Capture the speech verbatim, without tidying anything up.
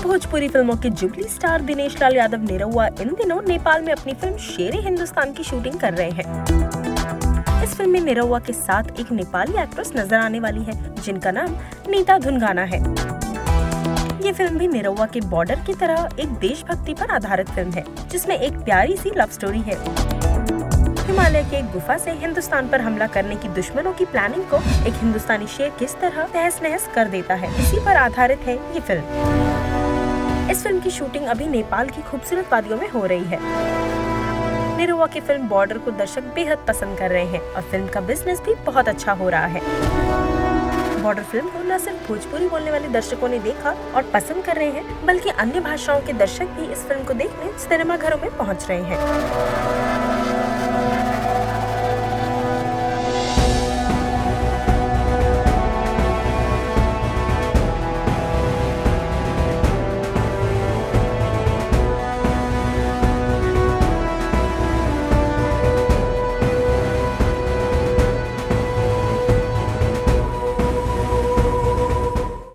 भोजपुरी फिल्मों के jubilee star Dinesh Lal Yadav Nirahua इन दिनों नेपाल में अपनी फिल्म शेरे हिंदुस्तान की शूटिंग कर रहे हैं। इस फिल्म में निरहुआ के साथ एक नेपाली एक्ट्रेस नजर आने वाली है जिनका नाम नीता धुनगाना है। ये फिल्म भी निरहुआ के बॉर्डर की तरह एक देशभक्ति पर आधारित फिल्म है जिसमें एक प्यारी सी लव स्टोरी है। हिमालय के एक गुफा से हिंदुस्तान पर हमला करने की दुश्मनों की प्लानिंग को एक हिंदुस्तानी शेर किस तरह तहस नहस कर देता है, इसी पर आधारित है ये फिल्म। इस फिल्म की शूटिंग अभी नेपाल की खूबसूरत वादियों में हो रही है। निरहुआ की फिल्म बॉर्डर को दर्शक बेहद पसंद कर रहे हैं और फिल्म का बिजनेस भी बहुत अच्छा हो रहा है। बॉर्डर फिल्म को न सिर्फ भोजपुरी बोलने वाले दर्शकों ने देखा और पसंद कर रहे हैं, बल्कि अन्य भाषाओं के दर्शक भी इस फिल्म को देखने सिनेमा घरों में पहुंच रहे हैं।